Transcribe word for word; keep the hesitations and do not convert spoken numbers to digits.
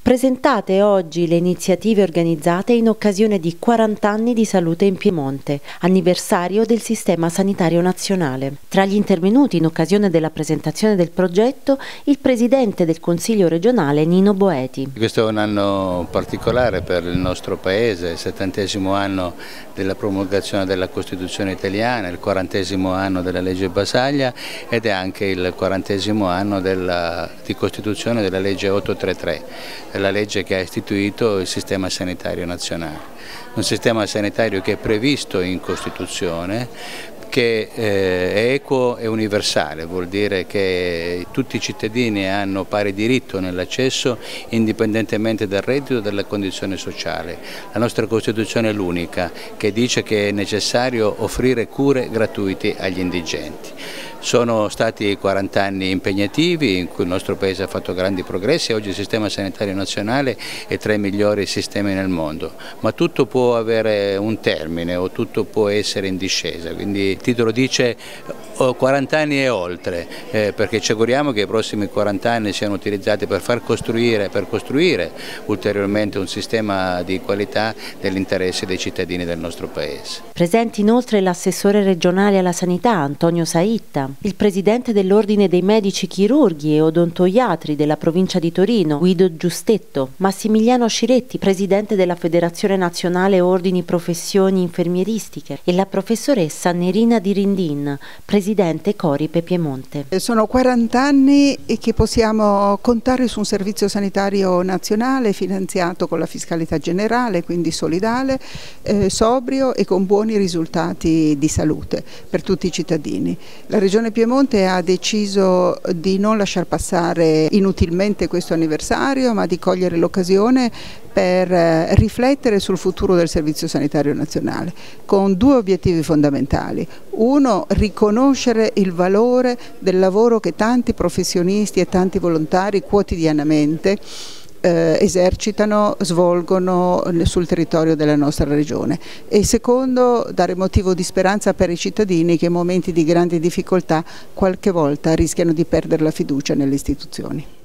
Presentate oggi le iniziative organizzate in occasione di quaranta anni di salute in Piemonte, anniversario del Sistema Sanitario Nazionale. Tra gli intervenuti in occasione della presentazione del progetto, il Presidente del Consiglio regionale Nino Boeti. Questo è un anno particolare per il nostro Paese, il settantesimo anno della promulgazione della Costituzione italiana, il quarantesimo anno della legge Basaglia ed è anche il quarantesimo anno della, di Costituzione della legge ottocentotrentatré. La legge che ha istituito il Sistema Sanitario Nazionale, un sistema sanitario che è previsto in Costituzione, che eh, è equo e universale, vuol dire che tutti i cittadini hanno pari diritto nell'accesso indipendentemente dal reddito e dalla condizione sociale. La nostra Costituzione è l'unica che dice che è necessario offrire cure gratuite agli indigenti. Sono stati quaranta anni impegnativi in cui il nostro Paese ha fatto grandi progressi e oggi il Sistema Sanitario Nazionale è tra i migliori sistemi nel mondo, ma tutto può avere un termine o tutto può essere in discesa, quindi il titolo dice quaranta anni e oltre, eh, perché ci auguriamo che i prossimi quaranta anni siano utilizzati per far costruire, per costruire ulteriormente un sistema di qualità dell'interesse dei cittadini del nostro Paese. Presenti inoltre l'assessore regionale alla sanità Antonio Saitta, il presidente dell'Ordine dei Medici Chirurghi e Odontoiatri della provincia di Torino, Guido Giustetto, Massimiliano Sciretti, presidente della Federazione Nazionale Ordini Professioni Infermieristiche e la professoressa Nerina Di Rindin, presidente Coripe Piemonte. Sono quaranta anni che possiamo contare su un servizio sanitario nazionale finanziato con la fiscalità generale, quindi solidale, eh, sobrio e con buoni risultati di salute per tutti i cittadini. La Regione Piemonte ha deciso di non lasciar passare inutilmente questo anniversario, ma di cogliere l'occasione per riflettere sul futuro del Servizio Sanitario Nazionale, con due obiettivi fondamentali. Uno, riconoscere il valore del lavoro che tanti professionisti e tanti volontari quotidianamente Eh, esercitano, svolgono sul territorio della nostra regione, e il secondo, dare motivo di speranza per i cittadini che in momenti di grandi difficoltà qualche volta rischiano di perdere la fiducia nelle istituzioni.